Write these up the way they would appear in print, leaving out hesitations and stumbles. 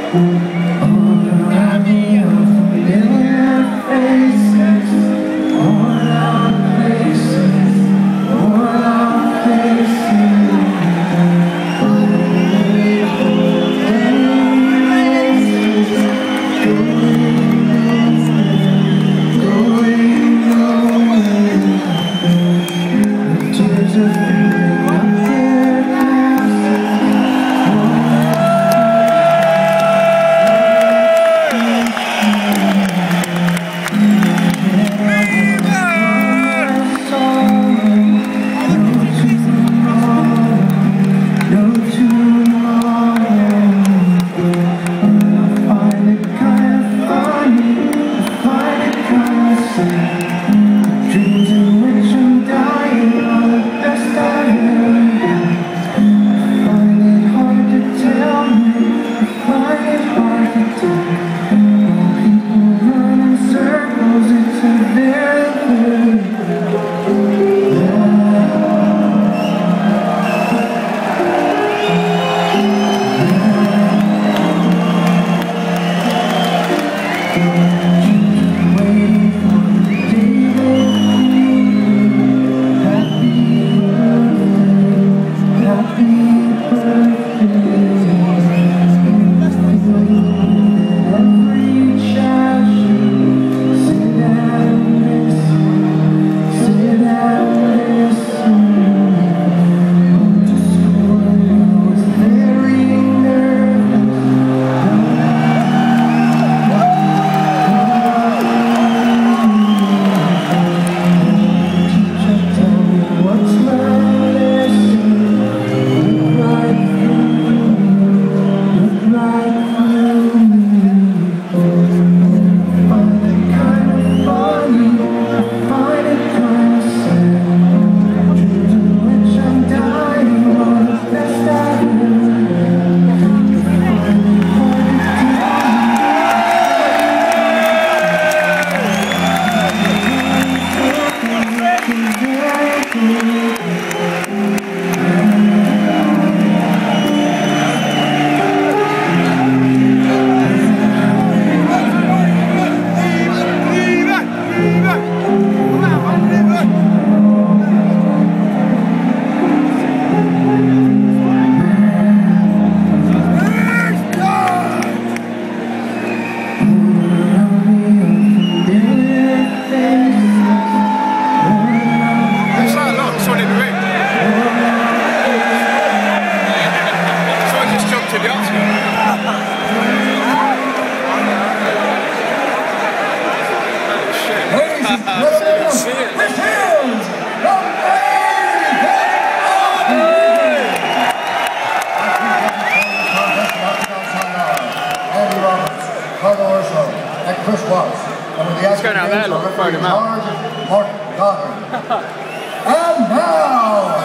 Chris Watts. And with the He's going out there, look, throwing him out. Mark Goddard. And now,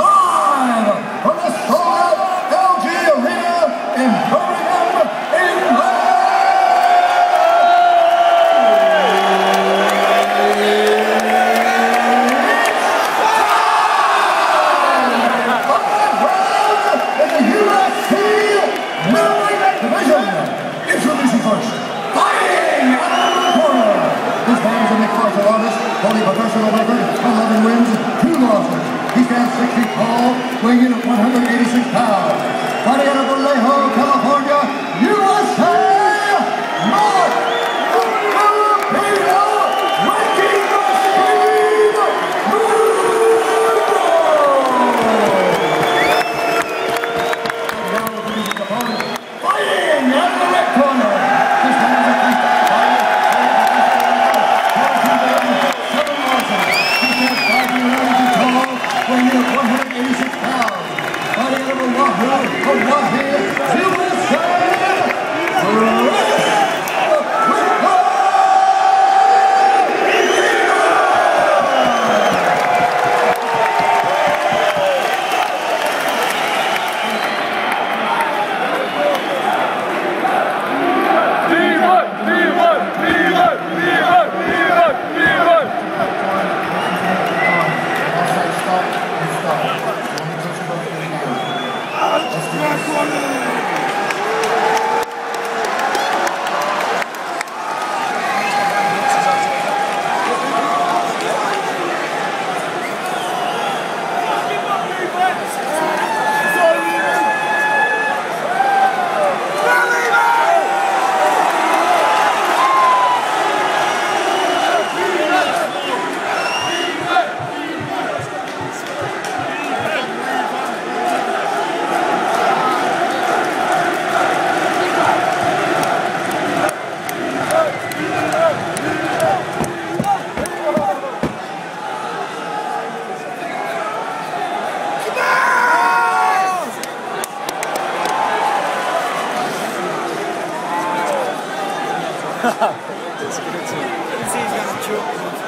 live from the sold-out LG Arena in Birmingham, England. Holding a professional record, 11 wins, 2 losses. He stands 6 feet tall, weighing in at 186 pounds. Fighting out of Vallejo, California, USA, Mark Filipino, Wrecking Machine, now his opponent, fighting out of the red corner. This man is a freak. Weighing in at 186 pounds, fighting out of See, he's gonna choke.